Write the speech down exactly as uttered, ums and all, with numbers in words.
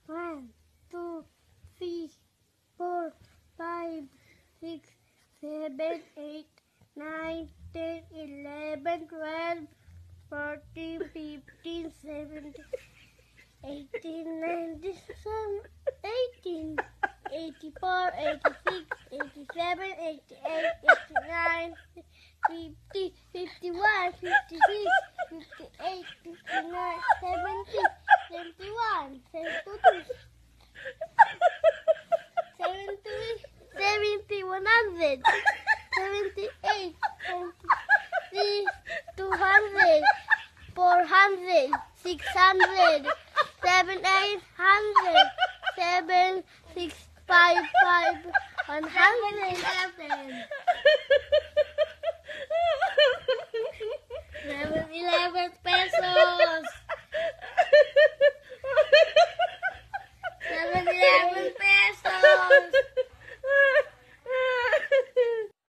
One, two, three, four, five, six, seven, eight, nine, ten, eleven, twelve, fourteen, fifteen, seventeen, eighteen, nineteen, eighteen, eighty-four, eighty-six, eighty-seven, eighty-eight, eighty-nine, fifty, fifty-one, fifty-six, fifty-eight, fifty-nine, seventy, seventy-one, seventy-two, seventy-three, seventy, one hundred, seventy-eight, seventy-nine, two hundred, four hundred, six hundred, seven, eight hundred, seven, six, five, five, one hundred eleven. Seven eleven pesos.